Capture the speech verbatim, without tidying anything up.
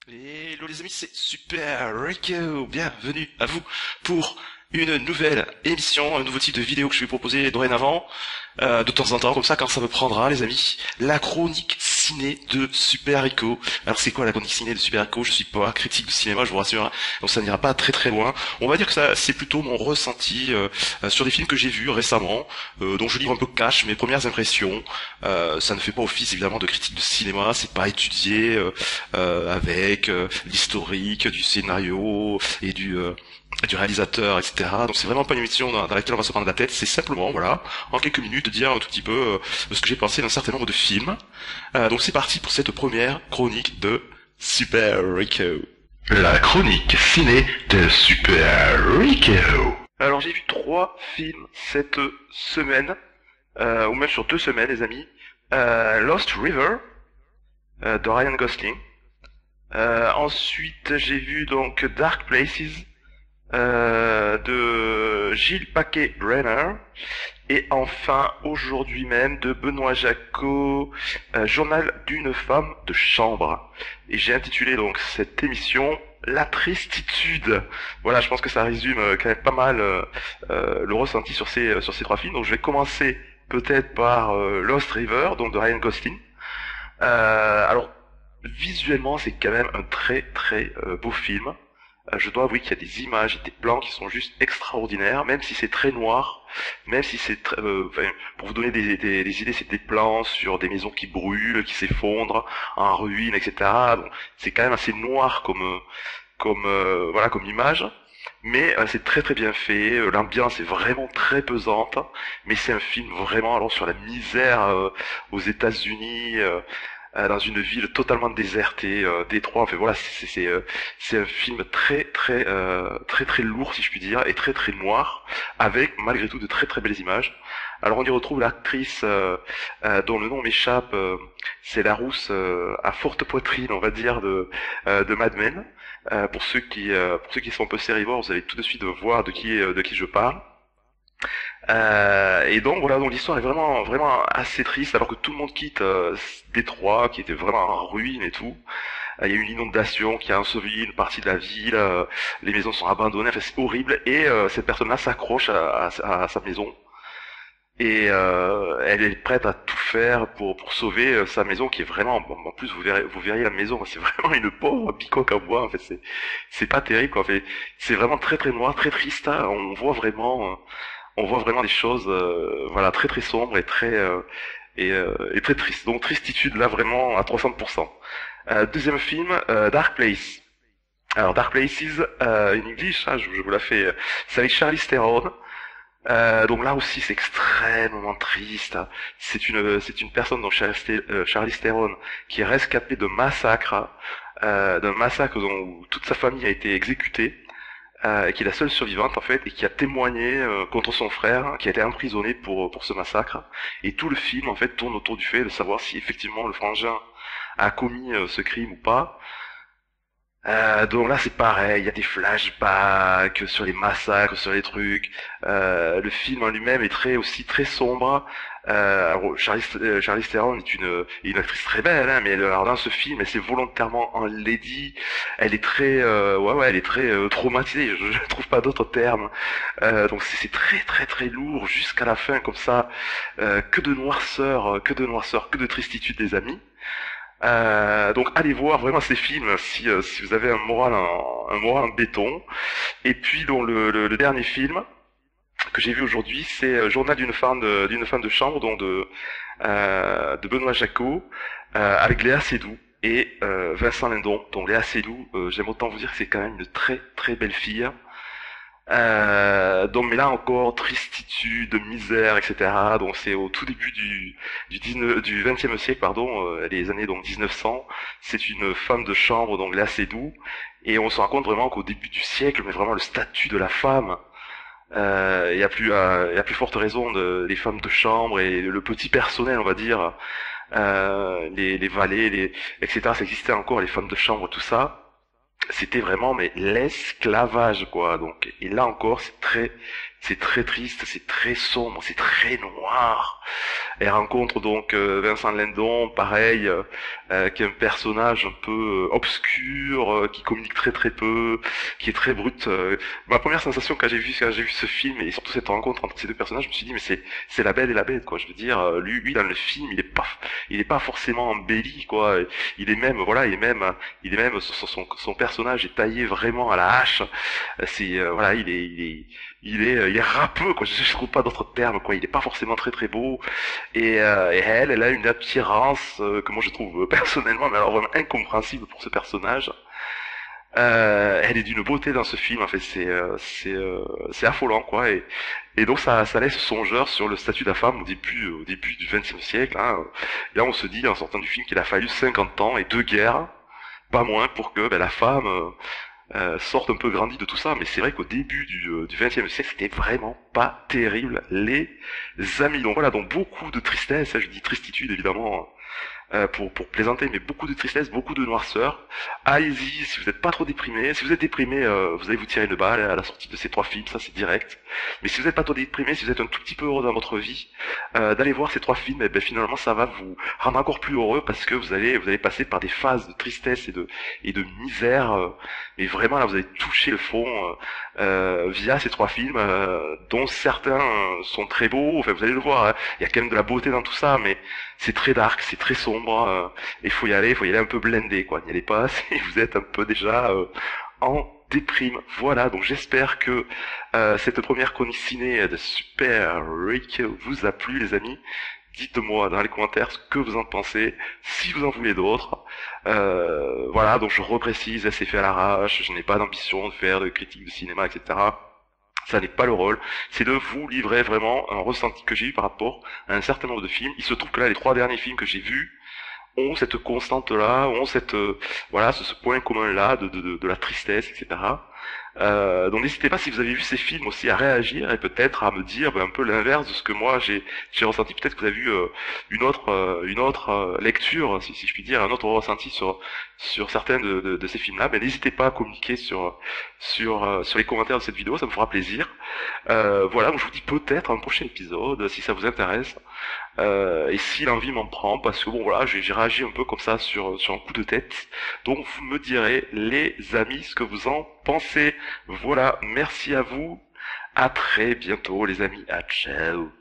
Hello les amis, c'est Super Rico. Bienvenue à vous pour une nouvelle émission, un nouveau type de vidéo que je vais proposer dorénavant, euh, de temps en temps, comme ça, quand ça me prendra, les amis. La chronique ciné de Super Rico. Alors c'est quoi la chronique ciné de Super Rico? Je suis pas critique de cinéma, je vous rassure, hein. Donc ça n'ira pas très très loin. On va dire que ça, c'est plutôt mon ressenti euh, euh, sur des films que j'ai vus récemment, euh, dont je livre un peu cash mes premières impressions. Euh, ça ne fait pas office évidemment de critique de cinéma, c'est pas étudié euh, euh, avec euh, l'historique du scénario et du euh, du réalisateur, et cetera. Donc c'est vraiment pas une émission dans, dans laquelle on va se prendre la tête, c'est simplement, voilà, en quelques minutes, de dire un tout petit peu euh, ce que j'ai pensé d'un certain nombre de films. Euh, donc c'est parti pour cette première chronique de Super Rico. La chronique ciné de Super Rico. Alors j'ai vu trois films cette semaine, euh, ou même sur deux semaines les amis. Euh, Lost River, euh, de Ryan Gosling. Euh, ensuite j'ai vu donc Dark Places, Euh, de Gilles Paquet-Brenner, et enfin aujourd'hui même de Benoît Jacot, euh, Journal d'une femme de chambre. Et j'ai intitulé donc cette émission La Tristitude. Voilà, je pense que ça résume euh, quand même pas mal euh, euh, le ressenti sur ces euh, sur ces trois films. Donc je vais commencer peut-être par euh, Lost River, donc de Ryan Gosling. Euh, alors visuellement c'est quand même un très très euh, beau film. Je dois avouer qu'il y a des images et des plans qui sont juste extraordinaires, même si c'est très noir, même si c'est très, euh, enfin, pour vous donner des, des, des idées, c'est des plans sur des maisons qui brûlent, qui s'effondrent, en ruine, et cetera. Donc, c'est quand même assez noir comme, comme, euh, voilà, comme image, mais euh, c'est très très bien fait. L'ambiance est vraiment très pesante, mais c'est un film vraiment alors sur la misère euh, aux États-Unis. Euh, euh, dans une ville totalement désertée, euh, Détroit. Enfin voilà, c'est c'est euh, c'est un film très très euh, très très lourd si je puis dire, et très très noir, avec malgré tout de très très belles images. Alors on y retrouve l'actrice euh, euh, dont le nom m'échappe, euh, c'est la rousse euh, à forte poitrine, on va dire, de euh, de Mad Men. Euh, pour ceux qui euh, pour ceux qui sont un peu sérivores, vous allez tout de suite voir de qui de qui je parle. Euh, et donc voilà, donc l'histoire est vraiment vraiment assez triste, alors que tout le monde quitte euh, Détroit, qui était vraiment en ruine et tout. Euh, Il y a eu une inondation qui a enseveli une partie de la ville, euh, les maisons sont abandonnées, enfin c'est horrible. Et euh, cette personne-là s'accroche à, à- à sa maison, et euh, elle est prête à tout faire pour pour sauver euh, sa maison, qui est vraiment, bon, en plus vous verrez vous verriez la maison, c'est vraiment une pauvre bicoque en bois. En fait c'est c'est pas terrible quoi. En fait, c'est vraiment très très noir, très triste, hein. On voit vraiment. euh, on voit vraiment des choses euh, voilà très très sombres et très euh, et, euh, et très tristes. Donc tristitude là vraiment à trois cents pour cent. Euh, deuxième film, euh, Dark Place. Alors Dark Places, euh, in English, hein, je, je vous la fais, euh, c'est avec Charlize Theron. Euh, donc là aussi c'est extrêmement triste. C'est une c'est une personne, donc Charlize Thé- euh, Charlize Theron, qui est rescapée de massacre, euh, d'un massacre dont toute sa famille a été exécutée, euh, et qui est la seule survivante en fait, et qui a témoigné euh, contre son frère, hein, qui a été emprisonné pour pour ce massacre. Et tout le film en fait tourne autour du fait de savoir si effectivement le frangin a commis euh, ce crime ou pas. Euh, donc là c'est pareil, il y a des flashbacks sur les massacres, sur les trucs. Euh, le film en lui-même est très aussi très sombre. Euh, alors, Charlize, euh, Charlize Theron est une, est une actrice très belle, hein, mais elle- alors dans ce film, elle s'est volontairement enlaidie. Elle est très, euh, ouais ouais, elle est très euh, traumatisée. Je, je trouve pas d'autres termes. Euh, donc c'est c'est très très très lourd jusqu'à la fin comme ça. Euh, que de noirceur, que de noirceur, que de tristitude, des amis. Euh, donc allez voir vraiment ces films si, euh, si vous avez un moral en, un moral en béton. Et puis donc le, le, le dernier film que j'ai vu aujourd'hui, c'est euh, Journal d'une femme de, d'une femme de chambre, donc de, euh, de Benoît Jacot, euh, avec Léa Seydoux et euh, Vincent Lindon. Donc Léa Seydoux, euh, j'aime autant vous dire que c'est quand même une très très belle fille. Euh, donc mais là encore tristitude, misère, et cetera. Donc c'est au tout début du du dix-neuf du vingtième siècle, pardon, euh, les années donc mille neuf cents. C'est une femme de chambre, donc là c'est doux, et on se rend compte vraiment qu'au début du siècle, mais vraiment le statut de la femme, euh, il y a plus euh, il y a plus forte raison de les femmes de chambre et le petit personnel, on va dire, euh, les les valets, les et cetera. Ça existait encore, les femmes de chambre, tout ça. C'était vraiment mais l'esclavage quoi. Donc et là encore c'est très c'est très triste, c'est très sombre, c'est très noir. Elle rencontre donc euh, Vincent Lindon, pareil, euh, euh, qui est un personnage un peu euh, obscur, euh, qui communique très très peu, qui est très brut. Euh. Ma première sensation quand j'ai vu quand j'ai vu ce film et surtout cette rencontre entre ces deux personnages, je me suis dit mais c'est c'est la Belle et la Bête quoi. Je veux dire, euh, lui lui dans le film, il est pas il est pas forcément embelli quoi. Il est même voilà, il est même il est même son son, son personnage est taillé vraiment à la hache. C'est euh, voilà, il est il est il est il est râpeux quoi. Je, je trouve pas d'autres termes quoi. Il est pas forcément très très beau. Et, euh, et elle, elle a une attirance euh, que moi je trouve euh, personnellement, mais alors vraiment incompréhensible pour ce personnage. Euh, elle est d'une beauté dans ce film, en fait, c'est euh, c'est euh, c'est affolant quoi. Et, et donc ça ça laisse songeur sur le statut de la femme au début au début du vingtième siècle. Hein. Et là on se dit en sortant du film qu'il a fallu cinquante ans et deux guerres, pas moins, pour que ben, la femme euh, euh, sorte un peu grandie de tout ça. Mais c'est vrai qu'au début du euh, du vingtième siècle, c'était vraiment pas terrible, les amis. Donc voilà, donc beaucoup de tristesse, je dis tristitude évidemment, euh, pour pour plaisanter, mais beaucoup de tristesse, beaucoup de noirceur. Allez-y, si vous n'êtes pas trop déprimé. Si vous êtes déprimé, euh, vous allez vous tirer une balle à la sortie de ces trois films, ça c'est direct. Mais si vous n'êtes pas trop déprimé, si vous êtes un tout petit peu heureux dans votre vie, euh, d'aller voir ces trois films, et ben finalement ça va vous rendre encore plus heureux parce que vous allez vous allez passer par des phases de tristesse et de et de misère. Euh, et vraiment là, vous allez toucher le fond euh, euh, via ces trois films, euh, dont certains euh, sont très beaux. Enfin, vous allez le voir, hein, il y a quand même de la beauté dans tout ça, mais c'est très dark, c'est très sombre. Euh, il faut y aller, il faut y aller un peu blindé, quoi. N'y allez pas si vous êtes un peu déjà euh, en déprime. Voilà, donc j'espère que euh, cette première chronique ciné de Super Rick vous a plu, les amis. Dites-moi dans les commentaires ce que vous en pensez, si vous en voulez d'autres. Euh, voilà, donc je reprécise, c'est fait à l'arrache, je n'ai pas d'ambition de faire de critiques de cinéma, et cetera. Ça n'est pas le rôle, c'est de vous livrer vraiment un ressenti que j'ai eu par rapport à un certain nombre de films. Il se trouve que là, les trois derniers films que j'ai vus ont cette constante-là, ont cette euh, voilà, ce, ce point commun-là de, de, de, de la tristesse, et cetera. Euh, donc n'hésitez pas, si vous avez vu ces films aussi, à réagir et peut-être à me dire ben, un peu l'inverse de ce que moi j'ai j'ai ressenti. Peut-être que vous avez vu euh, une autre euh, une autre euh, lecture, si, si je puis dire, un autre ressenti sur sur certains de, de, de ces films-là. Ben n'hésitez pas à communiquer sur sur euh, sur les commentaires de cette vidéo, ça me fera plaisir. Euh, voilà, donc je vous dis peut-être un prochain épisode si ça vous intéresse. Euh, et si l'envie m'en prend, parce que bon voilà, j'ai, j'ai réagi un peu comme ça sur sur un coup de tête. Donc vous me direz, les amis, ce que vous en pensez. Voilà, merci à vous. À très bientôt les amis. À ciao.